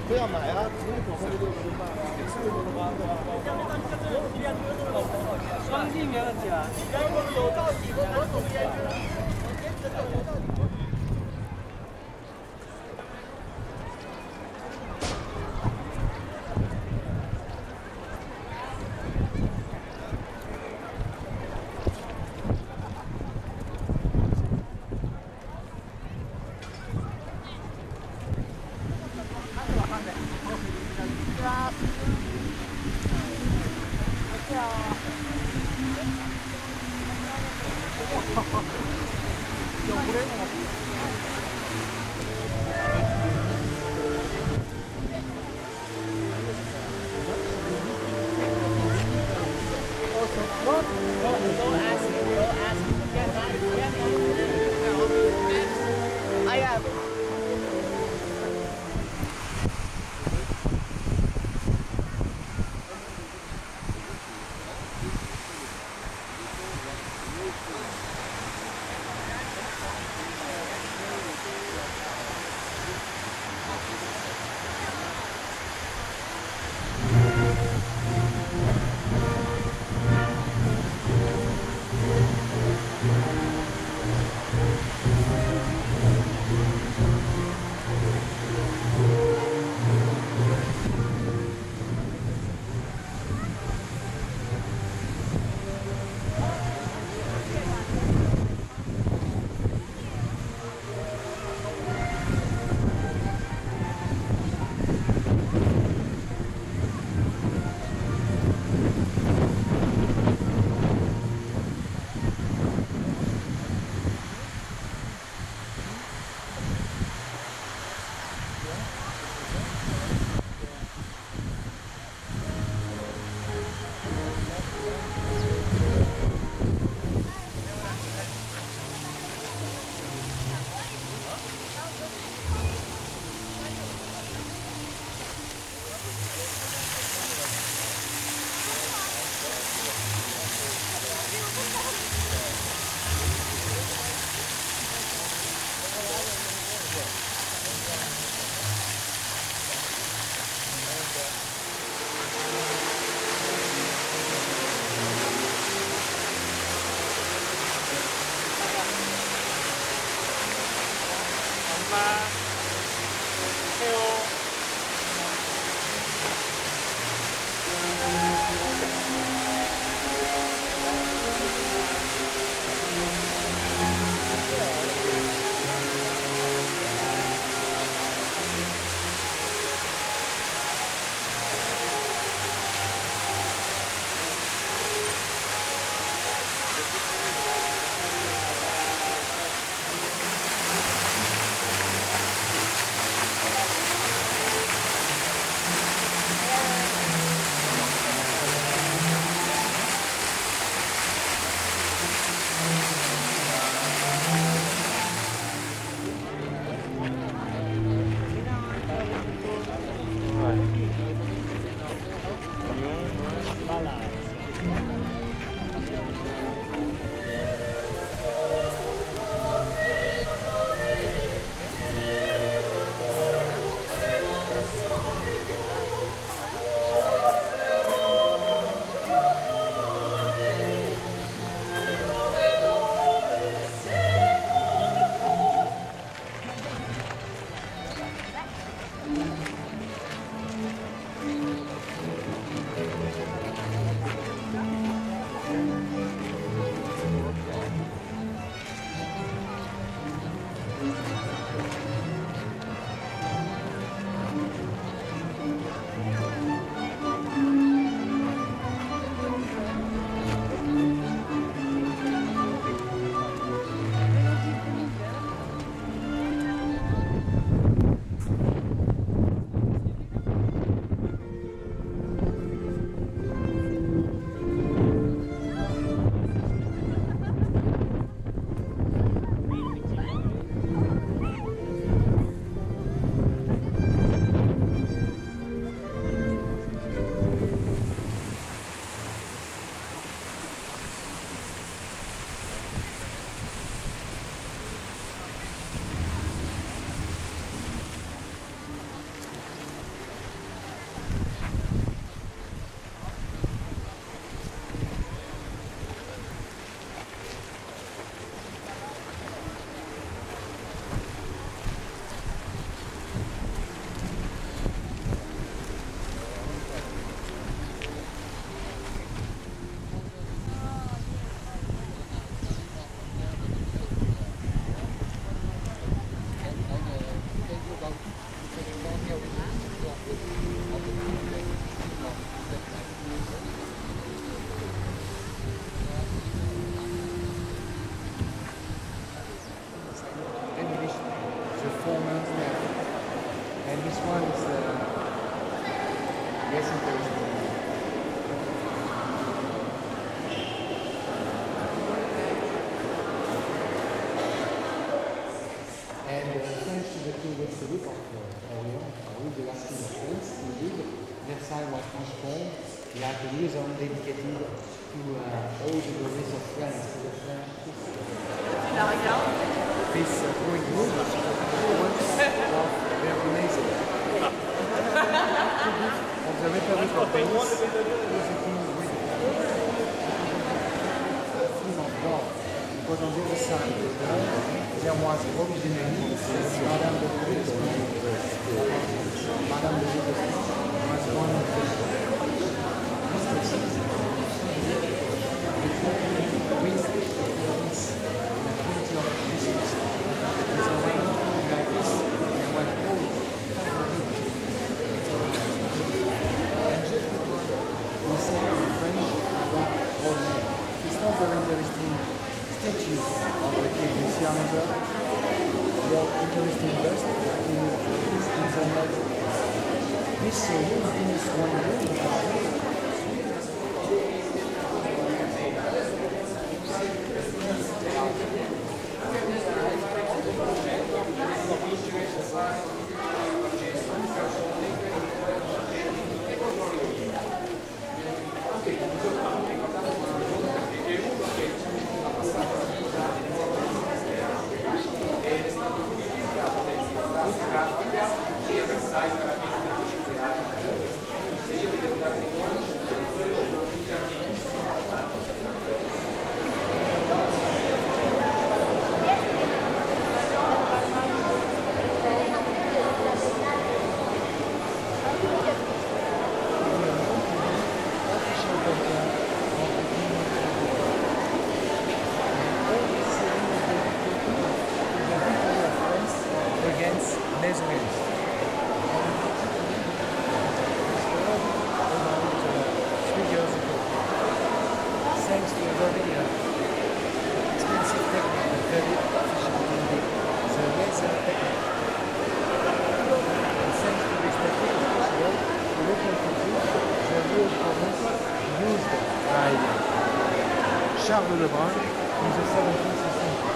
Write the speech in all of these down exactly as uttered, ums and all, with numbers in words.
不要买啊！ 双击没问题啊。 有道理，我懂烟。 performance there. And this one is uh, yes, interesting. And uh, thanks to the two Republic of uh, Orient, Louis the last king of France, indeed, Versailles was transformed like a museum dedicated to uh, all the glories of France, to the French this uh, going room was very amazing. Of the Republic of Venice, visiting with the Queen of God, because on the other side of the wall there was originally Madame de Madame de was one of the mistresses with the Prince and the Prince of Jesus. It's a way like this, and what all and just because we say in French about coronade, it's not very interesting statue of the king. You see another more interesting bust in the net. This uh, room is one room. Charles Le Brun in the seventeenth century.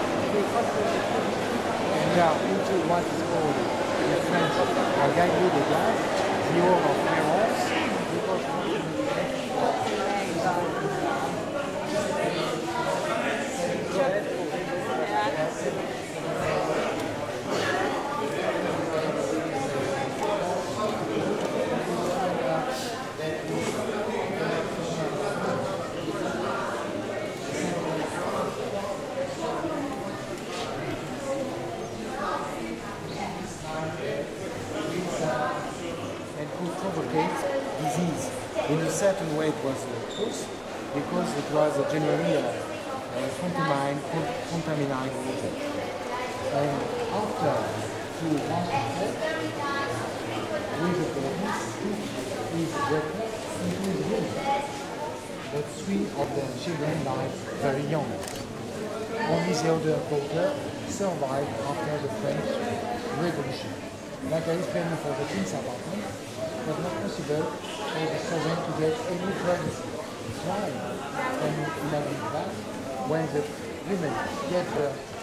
And now into what is called in French la Galerie des Glaces, the hall of mirrors, disease. In a certain way it was uh, truth, because it was uh, generally a uh, uh, contaminated water. And after two months with the police took his daughter into his room. But three of the children died very young. Only the other daughter survived after the French Revolution. Like I explained for the king's apartment, it was not possible for the servant to get any pregnancy. Why? Can you imagine that? When the women get the